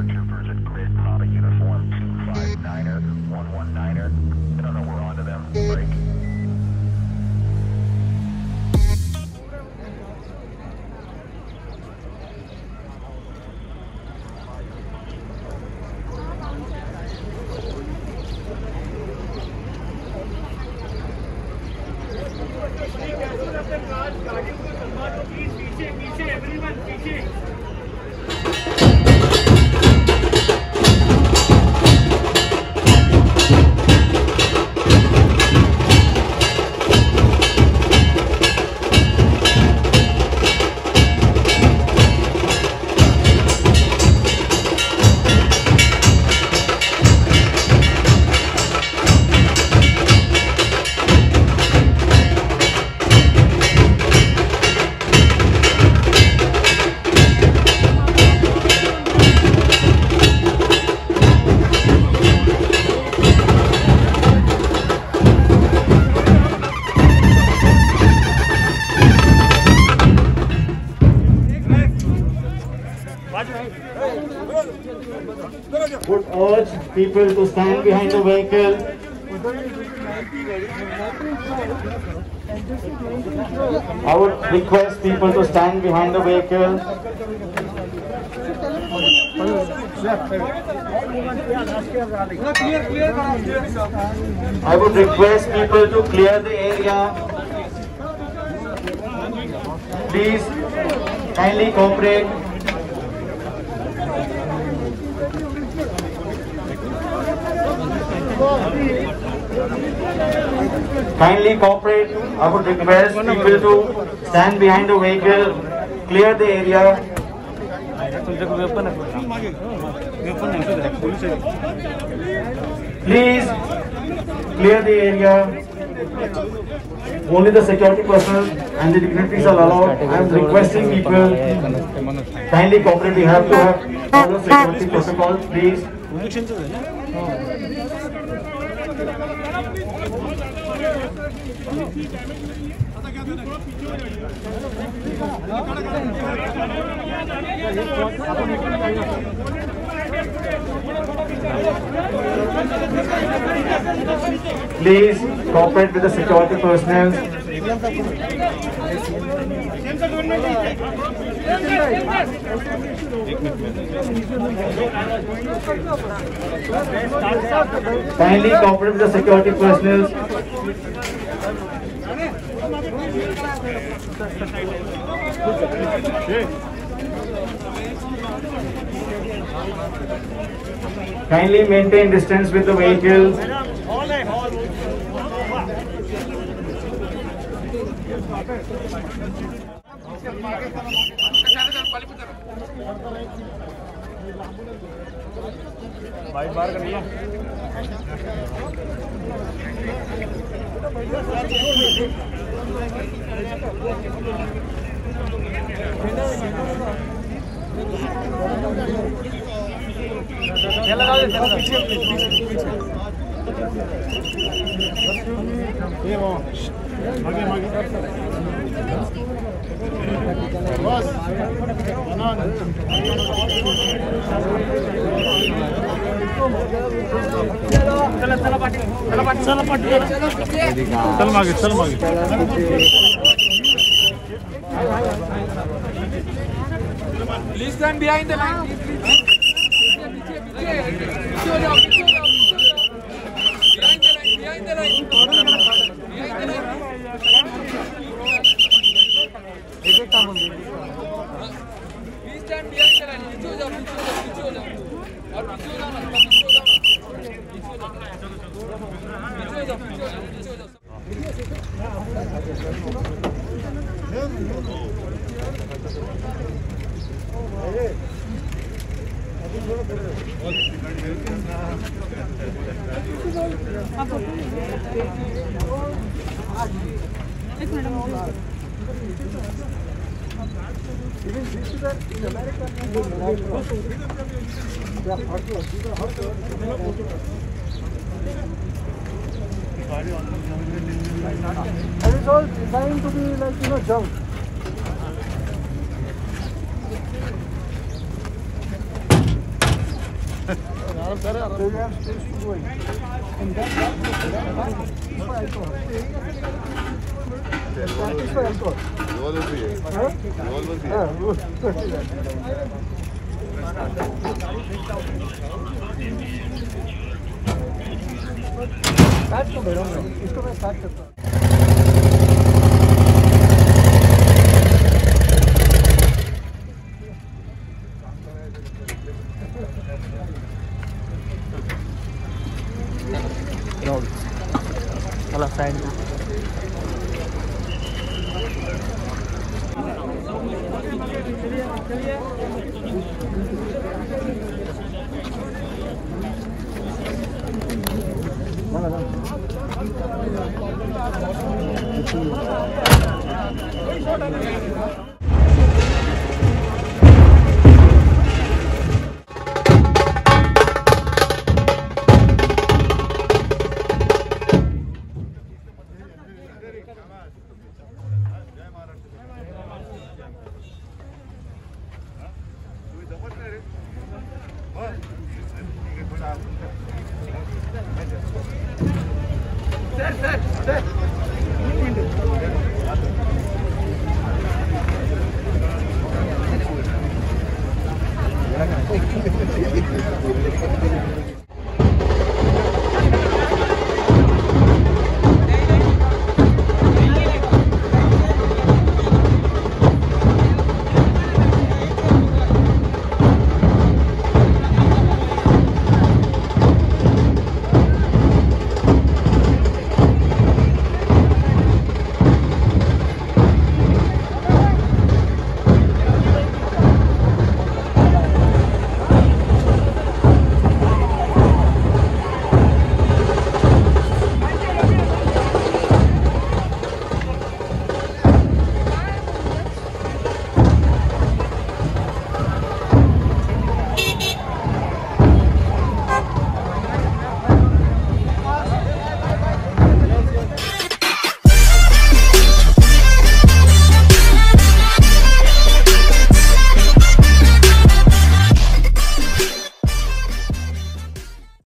paratroopers at grid, Papa uniform 259er, 119er. I don't know, we're onto them. Break. Would urge people to stand behind the vehicle. I would request people to stand behind the vehicle. I would request people to clear the area. Please kindly cooperate. Kindly cooperate. I would request people to stand behind the vehicle, clear the area. Please clear the area. Only the security personnel and the dignitaries are allowed. I am requesting people kindly cooperate. We have to have follow security protocols, please. Please cooperate with the security personnel. Kindly cooperate with the security personnel. Kindly maintain distance with the vehicle. Please stand behind the line. Behind the line. Please stand behind the line. And it's all designed to be like, junk. So you have space to go in. And that is for alcohol. That is for alcohol. Revolver भी है. Huh? Revolver भी है. हाँ, वो- start तो बैठो मैं इसको मैं स्टार्ट करता हूँ चला साइड में